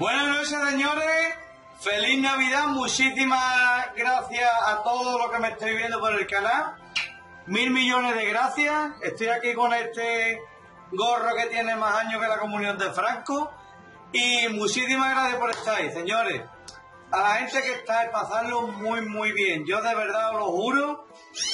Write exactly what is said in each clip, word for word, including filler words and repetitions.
Buenas noches, señores. Feliz Navidad. Muchísimas gracias a todos los que me estáis viendo por el canal. Mil millones de gracias. Estoy aquí con este gorro que tiene más años que la comunión de Franco. Y muchísimas gracias por estar ahí, señores. A la gente que está pasando muy, muy bien. Yo de verdad os lo juro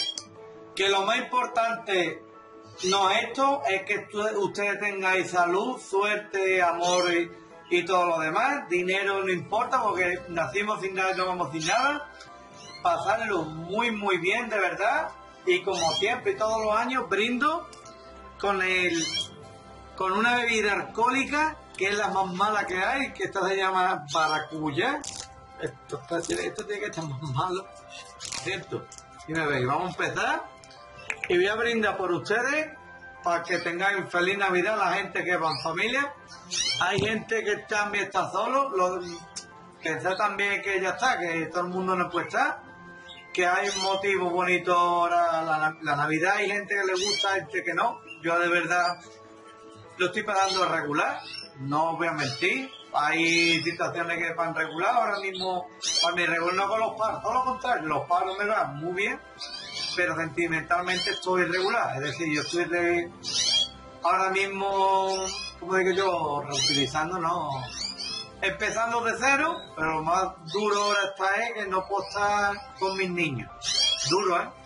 que lo más importante no es esto, es que ustedes tengáis salud, suerte, amor y, y todo lo demás. Dinero no importa porque nacimos sin nada y no vamos sin nada. Pasarlo muy, muy bien, de verdad. Y como siempre, todos los años, brindo con el con una bebida alcohólica que es la más mala que hay, que esta se llama Baracuyá. Esto, esto tiene que estar más malo, ¿cierto? Y me veis, vamos a empezar. Y voy a brindar por ustedes para que tengan feliz Navidad la gente que va en familia. Hay gente que también está solo, lo, que sé también que ya está, que todo el mundo no puede estar, que hay un motivo bonito ahora, la, la Navidad, hay gente que le gusta, gente que no. Yo de verdad lo estoy pasando regular, no os voy a mentir. Hay situaciones que van regular, ahora mismo para mi regular no con los paros, todo lo contrario, los paros me van muy bien, pero sentimentalmente estoy irregular, es decir, yo estoy de, ahora mismo, como digo yo, reutilizando, no, empezando de cero, pero lo más duro ahora está es que no puedo estar con mis niños, duro, ¿eh?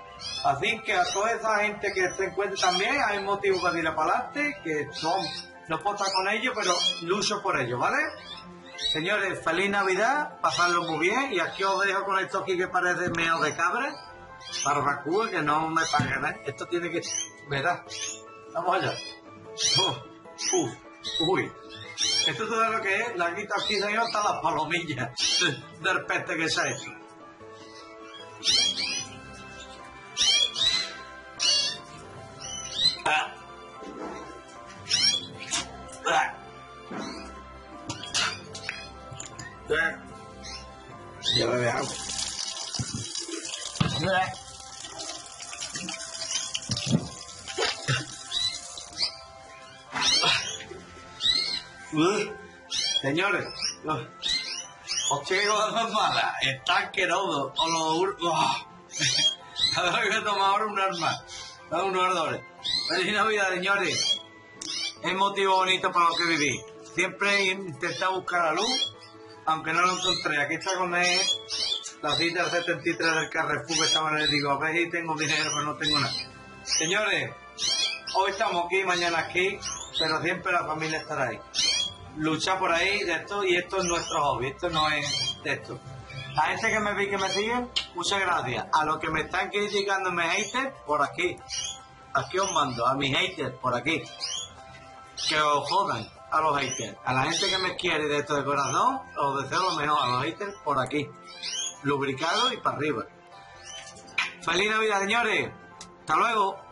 Así que a toda esa gente que se encuentre también, hay motivos para ir para adelante, que son, no puedo estar con ellos, pero lucho por ellos, ¿vale? Señores, feliz Navidad, pasarlo muy bien, y aquí os dejo con esto aquí que parece meo de cabra, barbacoa, que no me pagan, ¿eh? Esto tiene que, ¿verdad? Vamos allá. Uh, uh, uy, esto todo lo que es, la quita aquí, señor, hasta las palomillas del peste que se ha hecho. Ah. Ah. Ah. Ya lo veo. Ah. Uh. Señores, uh. os quiero cosas malas, está asqueroso, o lo uh. Ahora voy a tomar ahora un arma, unos ardores. Feliz Navidad, señores. Es motivo bonito para lo que viví. Siempre intenté buscar la luz, aunque no lo encontré. Aquí está con él, la cita del setenta y tres del Carrefour, que estaba en el digo, a ver si tengo dinero, pero no tengo nada. Señores, hoy estamos aquí, mañana aquí, pero siempre la familia estará ahí. Lucha por ahí de esto, y esto es nuestro hobby, esto no es de esto. La gente que me ve y que me sigue, muchas gracias. A los que me están criticando, me haters, por aquí. Aquí os mando, a mis haters, por aquí. Que os jodan a los haters. A la gente que me quiere de esto de corazón, os deseo lo mejor. A los haters, por aquí. Lubricado y para arriba. Feliz Navidad, señores. Hasta luego.